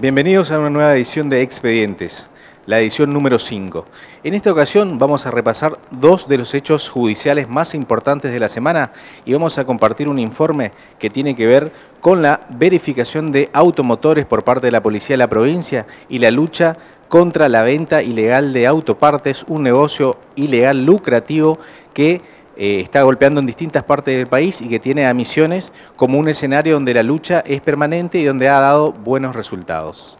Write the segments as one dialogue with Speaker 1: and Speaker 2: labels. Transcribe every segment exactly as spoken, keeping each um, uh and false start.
Speaker 1: Bienvenidos a una nueva edición de Expedientes, la edición número cinco. En esta ocasión vamos a repasar dos de los hechos judiciales más importantes de la semana y vamos a compartir un informe que tiene que ver con la verificación de automotores por parte de la Policía de la provincia y la lucha contra la venta ilegal de autopartes, un negocio ilegal lucrativo que Eh, está golpeando en distintas partes del país y que tiene a Misiones como un escenario donde la lucha es permanente y donde ha dado buenos resultados.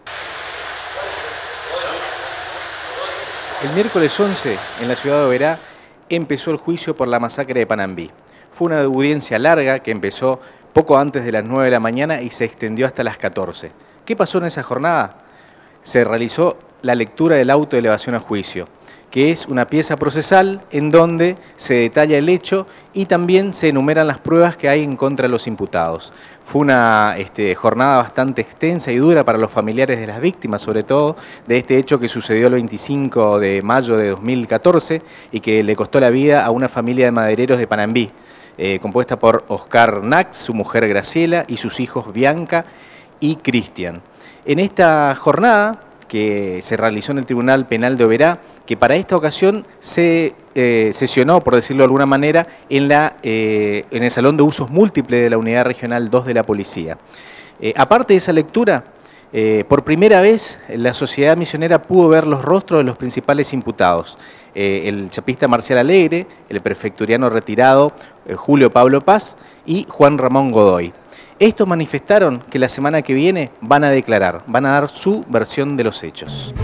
Speaker 1: El miércoles once, en la ciudad de Oberá, empezó el juicio por la masacre de Panambí. Fue una audiencia larga que empezó poco antes de las nueve de la mañana y se extendió hasta las catorce. ¿Qué pasó en esa jornada? Se realizó la lectura del auto de elevación a juicio, que es una pieza procesal en donde se detalla el hecho y también se enumeran las pruebas que hay en contra de los imputados. Fue una este, jornada bastante extensa y dura para los familiares de las víctimas, sobre todo de este hecho que sucedió el veinticinco de mayo de dos mil catorce y que le costó la vida a una familia de madereros de Panambí, eh, compuesta por Oscar Nax, su mujer Graciela y sus hijos Bianca y Cristian. En esta jornada, que se realizó en el Tribunal Penal de Oberá, que para esta ocasión se eh, sesionó, por decirlo de alguna manera, en, la, eh, en el Salón de Usos Múltiples de la Unidad Regional dos de la Policía. Eh, aparte de esa lectura, eh, por primera vez la sociedad misionera pudo ver los rostros de los principales imputados. Eh, el chapista Marcial Alegre, el prefecturiano retirado eh, Julio Pablo Paz y Juan Ramón Godoy. Estos manifestaron que la semana que viene van a declarar, van a dar su versión de los hechos.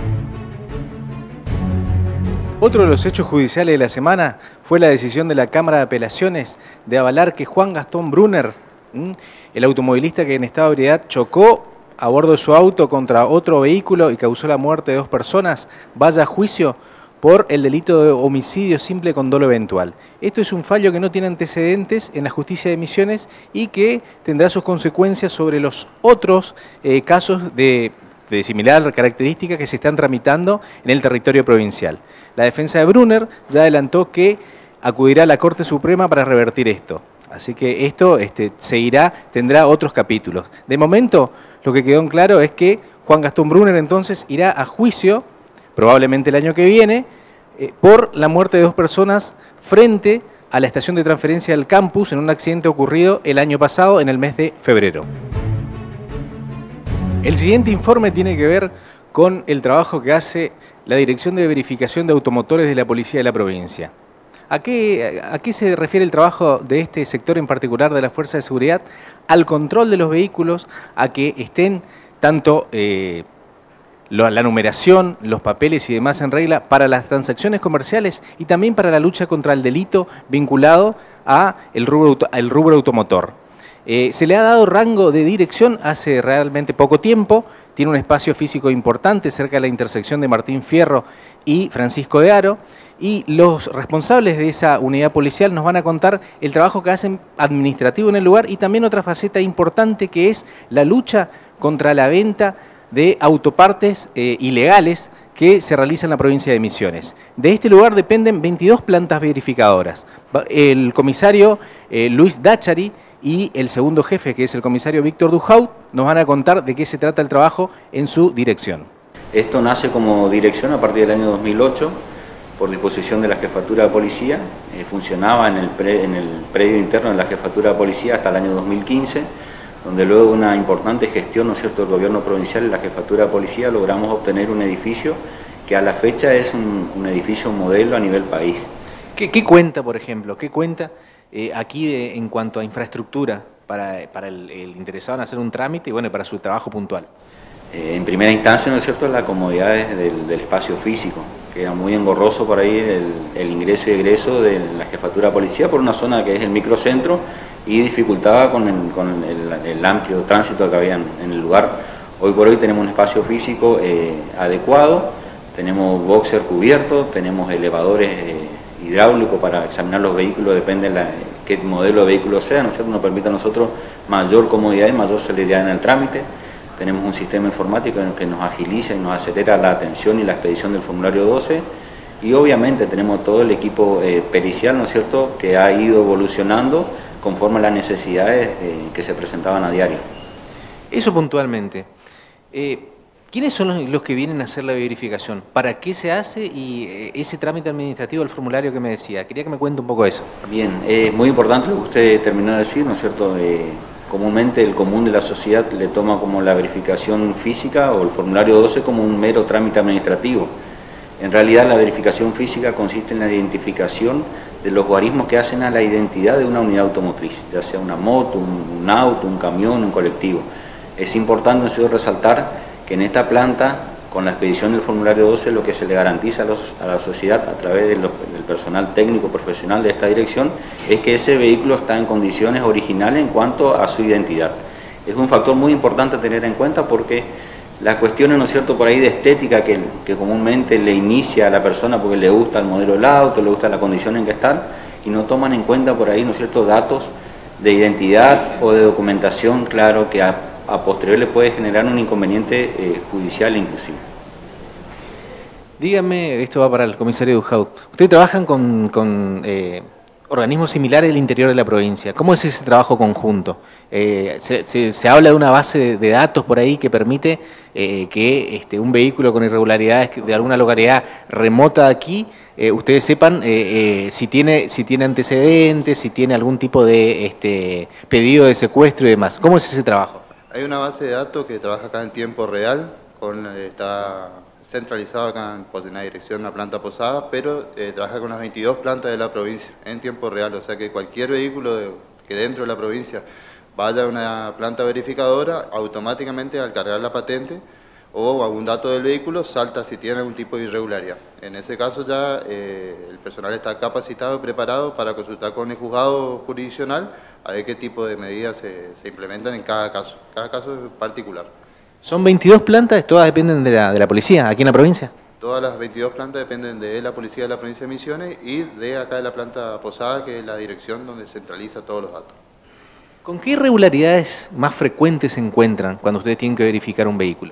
Speaker 1: Otro de los hechos judiciales de la semana fue la decisión de la Cámara de Apelaciones de avalar que Juan Gastón Brunner, el automovilista que en estado de ebriedad chocó a bordo de su auto contra otro vehículo y causó la muerte de dos personas, vaya a juicio por el delito de homicidio simple con dolo eventual. Esto es un fallo que no tiene antecedentes en la justicia de Misiones y que tendrá sus consecuencias sobre los otros eh, casos de, de similar característica que se están tramitando en el territorio provincial. La defensa de Brunner ya adelantó que acudirá a la Corte Suprema para revertir esto. Así que esto este, seguirá, tendrá otros capítulos. De momento, lo que quedó en claro es que Juan Gastón Brunner entonces irá a juicio probablemente el año que viene, eh, por la muerte de dos personas frente a la estación de transferencia del campus en un accidente ocurrido el año pasado, en el mes de febrero. El siguiente informe tiene que ver con el trabajo que hace la Dirección de Verificación de Automotores de la Policía de la provincia. ¿A qué, a qué se refiere el trabajo de este sector en particular de la Fuerza de Seguridad? Al control de los vehículos, a que estén tanto Eh, la numeración, los papeles y demás en regla para las transacciones comerciales y también para la lucha contra el delito vinculado a el rubro, al rubro automotor. Eh, se le ha dado rango de dirección hace realmente poco tiempo, tiene un espacio físico importante cerca de la intersección de Martín Fierro y Francisco de Haro, y los responsables de esa unidad policial nos van a contar el trabajo que hacen administrativo en el lugar y también otra faceta importante que es la lucha contra la venta de autopartes eh, ilegales que se realiza en la provincia de Misiones. De este lugar dependen veintidós plantas verificadoras. El comisario eh, Luis Dachari y el segundo jefe, que es el comisario Víctor Duhaut, nos van a contar de qué se trata el trabajo en su dirección.
Speaker 2: Esto nace como dirección a partir del año dos mil ocho, por disposición de la Jefatura de Policía. Eh, funcionaba en el, pre, en el predio interno de la Jefatura de Policía hasta el año dos mil quince, donde luego de una importante gestión, ¿no es cierto?, del gobierno provincial y la Jefatura de Policía logramos obtener un edificio que a la fecha es un, un edificio modelo a nivel país.
Speaker 1: ¿Qué, qué cuenta, por ejemplo? ¿Qué cuenta eh, aquí de, en cuanto a infraestructura para, para el, el interesado en hacer un trámite y bueno, para su trabajo puntual?
Speaker 2: Eh, en primera instancia, ¿no es cierto?, la comodidad del, del espacio físico, que era muy engorroso por ahí el, el ingreso y egreso de la Jefatura de Policía por una zona que es el microcentro y dificultaba con el, con el, el amplio tránsito que había en, en el lugar. Hoy por hoy tenemos un espacio físico eh, adecuado, tenemos boxer cubierto, tenemos elevadores eh, hidráulicos para examinar los vehículos, depende de la, qué modelo de vehículo sea, ¿no es cierto?, nos permite a nosotros mayor comodidad y mayor celeridad en el trámite. Tenemos un sistema informático que nos agiliza y nos acelera la atención y la expedición del formulario doce y obviamente tenemos todo el equipo eh, pericial, ¿no es cierto?, que ha ido evolucionando conforme a las necesidades eh, que se presentaban a diario.
Speaker 1: Eso puntualmente. Eh, ¿Quiénes son los, los que vienen a hacer la verificación? ¿Para qué se hace? Y eh, ese trámite administrativo del formulario que me decía. Quería que me cuente un poco eso.
Speaker 2: Bien, es muy importante lo que usted terminó de decir, ¿no es cierto? Eh, comúnmente el común de la sociedad le toma como la verificación física o el formulario doce como un mero trámite administrativo. En realidad la verificación física consiste en la identificación de los guarismos que hacen a la identidad de una unidad automotriz, ya sea una moto, un, un auto, un camión, un colectivo. Es importante, ¿no es cierto?, resaltar que en esta planta, con la expedición del formulario doce, lo que se le garantiza a, los, a la sociedad a través de los, del personal técnico profesional de esta dirección es que ese vehículo está en condiciones originales en cuanto a su identidad. Es un factor muy importante a tener en cuenta porque las cuestiones, ¿no es cierto?, por ahí de estética que, que comúnmente le inicia a la persona porque le gusta el modelo del auto, le gusta la condición en que están y no toman en cuenta por ahí, ¿no es cierto?, datos de identidad o de documentación, claro, que a a posteriori le puede generar un inconveniente eh, judicial inclusive.
Speaker 1: Dígame, esto va para el comisario Duhaut. Ustedes trabajan con, con eh, organismos similares del interior de la provincia. ¿Cómo es ese trabajo conjunto? Eh, se, se, se habla de una base de, de datos por ahí que permite eh, que este, un vehículo con irregularidades de alguna localidad remota de aquí, eh, ustedes sepan eh, eh, si, tiene, si tiene antecedentes, si tiene algún tipo de este, pedido de secuestro y demás. ¿Cómo es ese trabajo?
Speaker 3: Hay una base de datos que trabaja acá en tiempo real, con, está centralizado acá en, pues, en la dirección de la planta Posada, pero eh, trabaja con las veintidós plantas de la provincia en tiempo real, o sea que cualquier vehículo de, que dentro de la provincia vaya a una planta verificadora, automáticamente al cargar la patente o algún dato del vehículo salta si tiene algún tipo de irregularidad. En ese caso ya eh, el personal está capacitado y preparado para consultar con el juzgado jurisdiccional a ver qué tipo de medidas se, se implementan en cada caso, cada caso es particular.
Speaker 1: ¿Son veintidós plantas? ¿Todas dependen de la, de la policía aquí en la provincia?
Speaker 3: Todas las veintidós plantas dependen de la policía de la provincia de Misiones y de acá de la planta Posada, que es la dirección donde centraliza todos los datos.
Speaker 1: ¿Con qué irregularidades más frecuentes se encuentran cuando ustedes tienen que verificar un vehículo?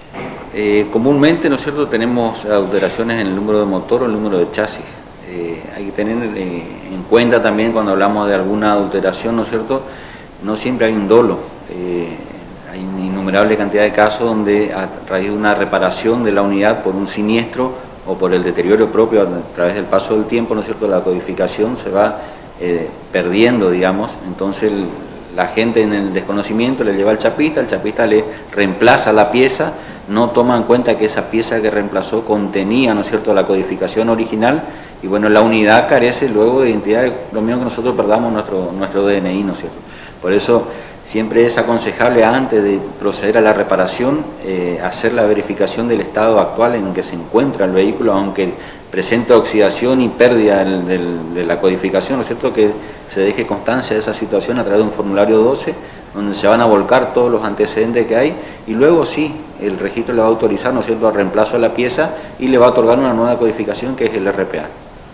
Speaker 2: Eh, comúnmente, ¿no es cierto?, tenemos alteraciones en el número de motor o el número de chasis. Eh, hay que tener eh, en cuenta también cuando hablamos de alguna alteración, ¿no es cierto?, no siempre hay un dolo. Eh, hay una innumerable cantidad de casos donde a raíz de una reparación de la unidad por un siniestro o por el deterioro propio a través del paso del tiempo, ¿no es cierto?, la codificación se va eh, perdiendo, digamos. Entonces el, la gente en el desconocimiento le lleva al chapista, el chapista le reemplaza la pieza, no toma en cuenta que esa pieza que reemplazó contenía, ¿no es cierto?, la codificación original, y bueno, la unidad carece luego de identidad, lo mismo que nosotros perdamos nuestro, nuestro D N I, ¿no es cierto? Por eso siempre es aconsejable antes de proceder a la reparación, eh, hacer la verificación del estado actual en que se encuentra el vehículo, aunque presente oxidación y pérdida del, del, de la codificación, ¿no es cierto?, que se deje constancia de esa situación a través de un formulario doce, donde se van a volcar todos los antecedentes que hay, y luego sí, el registro le va a autorizar, ¿no es cierto?, al reemplazo de la pieza y le va a otorgar una nueva codificación que es el R P A.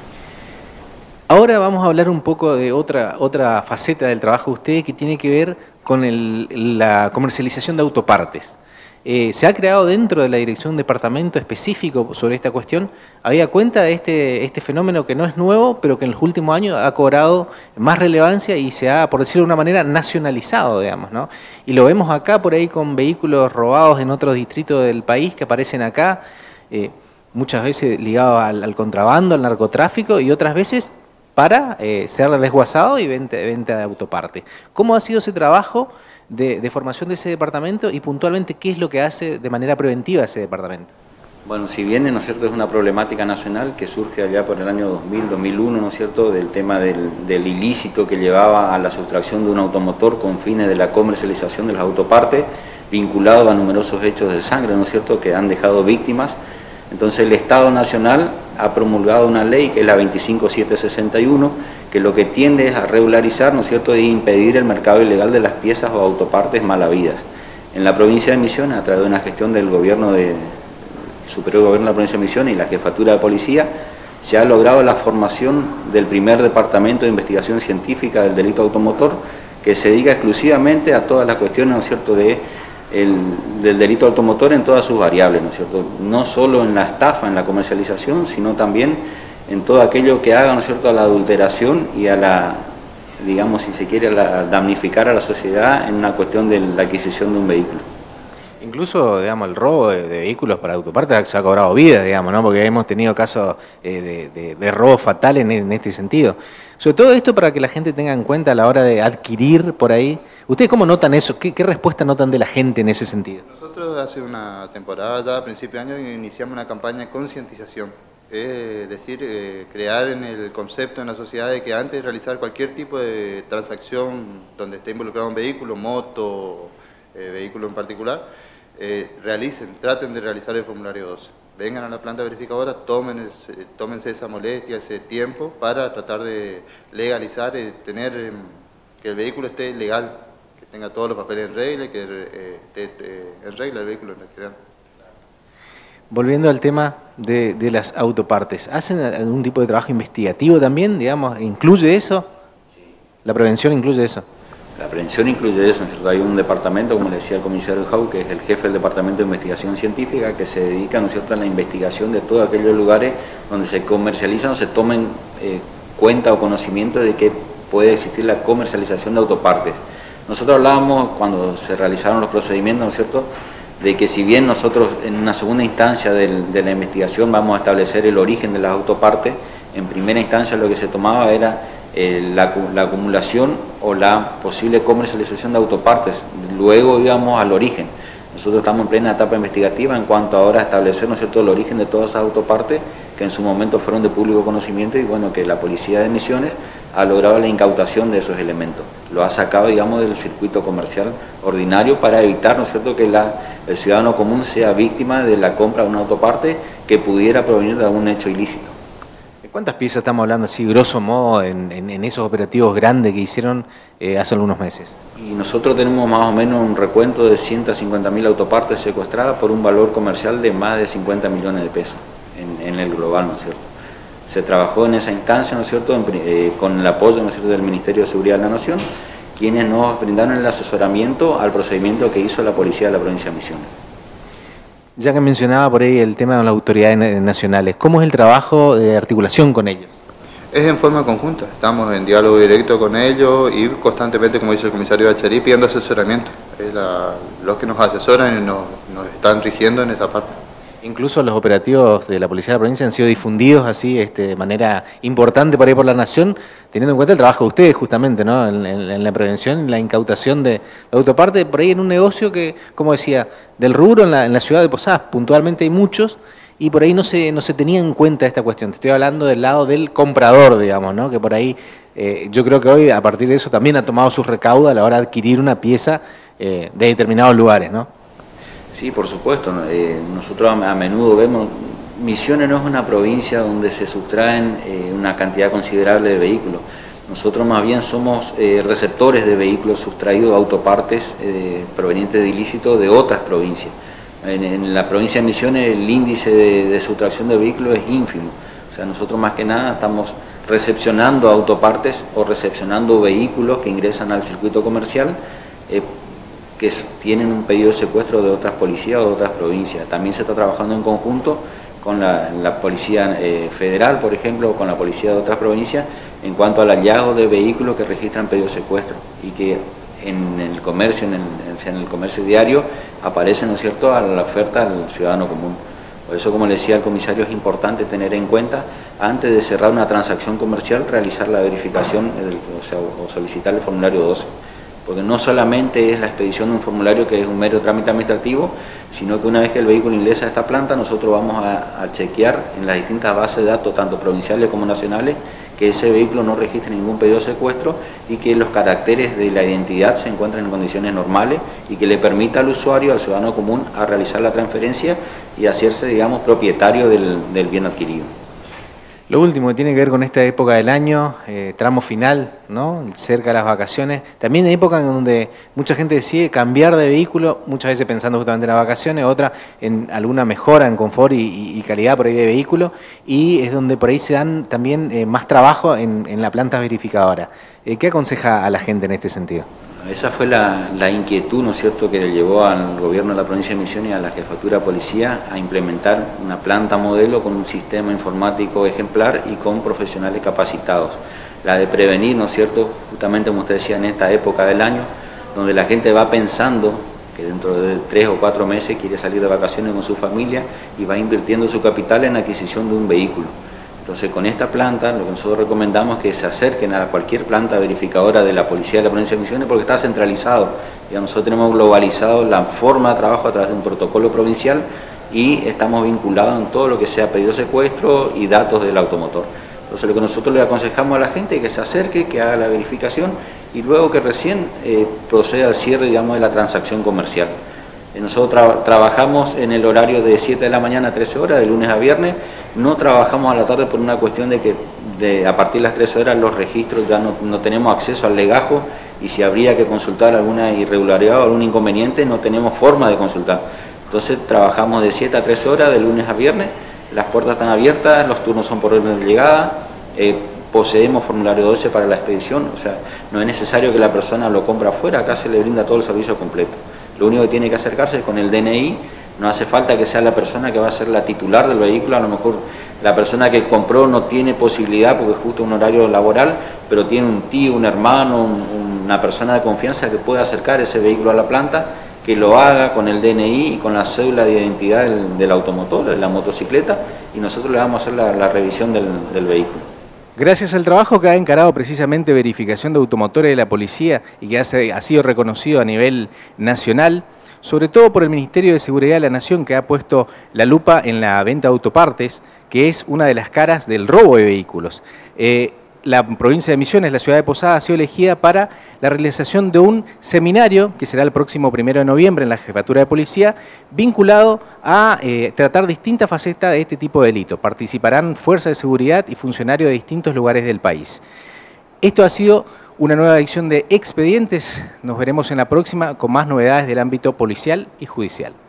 Speaker 1: Ahora vamos a hablar un poco de otra, otra faceta del trabajo de ustedes que tiene que ver con el, la comercialización de autopartes. Eh, ¿Se ha creado dentro de la dirección un departamento específico sobre esta cuestión? Había cuenta de este, este fenómeno que no es nuevo, pero que en los últimos años ha cobrado más relevancia y se ha, por decirlo de una manera, nacionalizado, digamos, ¿no? Y lo vemos acá por ahí con vehículos robados en otros distritos del país que aparecen acá, eh, muchas veces ligados al, al contrabando, al narcotráfico, y otras veces para eh, ser desguazado y venta, venta de autoparte. ¿Cómo ha sido ese trabajo de, de formación de ese departamento y puntualmente qué es lo que hace de manera preventiva ese departamento?
Speaker 2: Bueno, si bien, ¿no es cierto?, es una problemática nacional que surge allá por el año dos mil, dos mil uno, ¿no es cierto?, del tema del, del ilícito que llevaba a la sustracción de un automotor con fines de la comercialización de las autopartes, vinculado a numerosos hechos de sangre, ¿no es cierto?, que han dejado víctimas. Entonces el Estado Nacional ha promulgado una ley que es la veinticinco mil setecientos sesenta y uno, que lo que tiende es a regularizar, ¿no es cierto?, y impedir el mercado ilegal de las piezas o autopartes mal habidas. En la provincia de Misiones, a través de una gestión del gobierno de, superior gobierno de la provincia de Misiones y la jefatura de policía, se ha logrado la formación del primer departamento de investigación científica del delito automotor, que se dedica exclusivamente a todas las cuestiones, ¿no es cierto?, de El, del delito automotor en todas sus variables, ¿no es cierto?, no solo en la estafa, en la comercialización, sino también en todo aquello que haga, ¿no es cierto?, a la adulteración y a la, digamos, si se quiere, a la, damnificar a la sociedad en una cuestión de la adquisición de un vehículo.
Speaker 1: Incluso, digamos, el robo de, de vehículos para autopartes se ha cobrado vida, digamos, ¿no? Porque hemos tenido casos eh, de, de, de robo fatal en, en este sentido. Sobre todo esto para que la gente tenga en cuenta a la hora de adquirir por ahí. ¿Ustedes cómo notan eso? ¿Qué, qué respuesta notan de la gente en ese sentido?
Speaker 3: Nosotros hace una temporada, ya a principio de año, iniciamos una campaña de concientización. Es decir, eh, crear en el concepto en la sociedad de que antes de realizar cualquier tipo de transacción donde esté involucrado un vehículo, moto, eh, vehículo en particular, eh, realicen, traten de realizar el formulario doce. Vengan a la planta verificadora, tomen ese, tómense esa molestia, ese tiempo para tratar de legalizar, eh, tener eh, que el vehículo esté legal, que tenga todos los papeles en regla y que eh, esté eh, en regla el vehículo en general.
Speaker 1: Volviendo al tema de, de las autopartes, ¿hacen algún tipo de trabajo investigativo también, digamos? ¿Incluye eso? ¿La prevención incluye eso?
Speaker 2: La prevención incluye eso, ¿no es cierto? Hay un departamento, como le decía el comisario Jau, que es el jefe del Departamento de Investigación Científica, que se dedica, ¿no es cierto?, a la investigación de todos aquellos lugares donde se comercializan o se tomen eh, cuenta o conocimiento de que puede existir la comercialización de autopartes. Nosotros hablábamos, cuando se realizaron los procedimientos, ¿no es cierto?, de que si bien nosotros en una segunda instancia del, de la investigación vamos a establecer el origen de las autopartes, en primera instancia lo que se tomaba era eh, la, la acumulación o la posible comercialización de autopartes, luego íbamos al origen. Nosotros estamos en plena etapa investigativa en cuanto ahora a establecer, ¿no es cierto?, el origen de todas esas autopartes que en su momento fueron de público conocimiento y bueno, que la Policía de Misiones ha logrado la incautación de esos elementos. Lo ha sacado, digamos, del circuito comercial ordinario para evitar, ¿no es cierto?, que la, el ciudadano común sea víctima de la compra de una autoparte que pudiera provenir de algún hecho ilícito.
Speaker 1: ¿De cuántas piezas estamos hablando así, grosso modo, en, en, en esos operativos grandes que hicieron eh, hace algunos meses?
Speaker 2: Y nosotros tenemos más o menos un recuento de ciento cincuenta mil autopartes secuestradas por un valor comercial de más de cincuenta millones de pesos en, en el global, ¿no es cierto? Se trabajó en esa instancia, ¿no es cierto?, en, eh, con el apoyo, ¿no es cierto?, del Ministerio de Seguridad de la Nación, quienes nos brindaron el asesoramiento al procedimiento que hizo la Policía de la Provincia de Misiones.
Speaker 1: Ya que mencionaba por ahí el tema de las autoridades nacionales, ¿cómo es el trabajo de articulación con ellos?
Speaker 3: Es en forma conjunta, estamos en diálogo directo con ellos y constantemente, como dice el comisario Bacherí, pidiendo asesoramiento. Es la, los que nos asesoran y nos, nos están rigiendo en esa parte.
Speaker 1: Incluso los operativos de la Policía de la Provincia han sido difundidos así este, de manera importante por ahí por la Nación, teniendo en cuenta el trabajo de ustedes justamente, ¿no?, en, en, en la prevención, en la incautación de, de autoparte, por ahí en un negocio que, como decía, del rubro en la, en la ciudad de Posadas, puntualmente hay muchos, y por ahí no se, no se tenía en cuenta esta cuestión. Te estoy hablando del lado del comprador, digamos, ¿no?, que por ahí eh, yo creo que hoy a partir de eso también ha tomado sus recaudos a la hora de adquirir una pieza eh, de determinados lugares, ¿no?
Speaker 2: Sí, por supuesto. Eh, nosotros a menudo vemos, Misiones no es una provincia donde se sustraen eh, una cantidad considerable de vehículos. Nosotros más bien somos eh, receptores de vehículos sustraídos, autopartes eh, provenientes de ilícitos de otras provincias. En, en la provincia de Misiones el índice de, de sustracción de vehículos es ínfimo. O sea, nosotros más que nada estamos recepcionando autopartes o recepcionando vehículos que ingresan al circuito comercial eh, que tienen un pedido de secuestro de otras policías o de otras provincias. También se está trabajando en conjunto con la, la Policía eh, Federal, por ejemplo, o con la Policía de otras provincias, en cuanto al hallazgo de vehículos que registran pedido de secuestro y que en el comercio, en el, en el comercio diario, aparecen, ¿no es cierto?, a la oferta al ciudadano común. Por eso, como le decía el comisario, es importante tener en cuenta, antes de cerrar una transacción comercial, realizar la verificación, del, o sea, o solicitar el formulario doce. Porque no solamente es la expedición de un formulario que es un mero trámite administrativo, sino que una vez que el vehículo ingresa a esta planta, nosotros vamos a, a chequear en las distintas bases de datos, tanto provinciales como nacionales, que ese vehículo no registre ningún pedido de secuestro y que los caracteres de la identidad se encuentren en condiciones normales y que le permita al usuario, al ciudadano común, a realizar la transferencia y hacerse, digamos, propietario del, del bien adquirido.
Speaker 1: Lo último que tiene que ver con esta época del año, eh, tramo final, ¿no?, cerca de las vacaciones, también hay época en donde mucha gente decide cambiar de vehículo, muchas veces pensando justamente en las vacaciones, otra en alguna mejora en confort y, y, y calidad por ahí de vehículo, y es donde por ahí se dan también eh, más trabajo en, en la planta verificadora. Eh, ¿Qué aconseja a la gente en este sentido?
Speaker 2: Esa fue la, la inquietud, ¿no es cierto?, que le llevó al gobierno de la provincia de Misiones y a la jefatura de policía a implementar una planta modelo con un sistema informático ejemplar y con profesionales capacitados. La de prevenir, ¿no es cierto?, justamente como usted decía, en esta época del año, donde la gente va pensando que dentro de tres o cuatro meses quiere salir de vacaciones con su familia y va invirtiendo su capital en la adquisición de un vehículo. Entonces, con esta planta, lo que nosotros recomendamos es que se acerquen a cualquier planta verificadora de la Policía de la Provincia de Misiones, porque está centralizado. Ya nosotros tenemos globalizado la forma de trabajo a través de un protocolo provincial y estamos vinculados en todo lo que sea pedido de secuestro y datos del automotor. Entonces, lo que nosotros le aconsejamos a la gente es que se acerque, que haga la verificación y luego que recién eh, proceda al cierre, digamos, de la transacción comercial. Nosotros tra trabajamos en el horario de siete de la mañana a trece horas, de lunes a viernes. No trabajamos a la tarde por una cuestión de que de, a partir de las trece horas los registros ya no, no tenemos acceso al legajo y si habría que consultar alguna irregularidad o algún inconveniente no tenemos forma de consultar. Entonces trabajamos de siete a trece horas, de lunes a viernes, las puertas están abiertas, los turnos son por orden de llegada, eh, poseemos formulario doce para la expedición, o sea, no es necesario que la persona lo compre afuera, acá se le brinda todo el servicio completo. Lo único que tiene que acercarse es con el D N I, no hace falta que sea la persona que va a ser la titular del vehículo, a lo mejor la persona que compró no tiene posibilidad porque es justo un horario laboral, pero tiene un tío, un hermano, un, una persona de confianza que pueda acercar ese vehículo a la planta, que lo haga con el D N I y con la cédula de identidad del, del automotor, de la motocicleta, y nosotros le vamos a hacer la, la revisión del, del vehículo.
Speaker 1: Gracias al trabajo que ha encarado precisamente verificación de automotores de la policía y que hace, ha sido reconocido a nivel nacional, sobre todo por el Ministerio de Seguridad de la Nación, que ha puesto la lupa en la venta de autopartes, que es una de las caras del robo de vehículos. Eh, la provincia de Misiones, la ciudad de Posadas, ha sido elegida para la realización de un seminario, que será el próximo primero de noviembre en la Jefatura de Policía, vinculado a eh, tratar distintas facetas de este tipo de delito. Participarán fuerzas de seguridad y funcionarios de distintos lugares del país. Esto ha sido una nueva edición de Expedientes. Nos veremos en la próxima con más novedades del ámbito policial y judicial.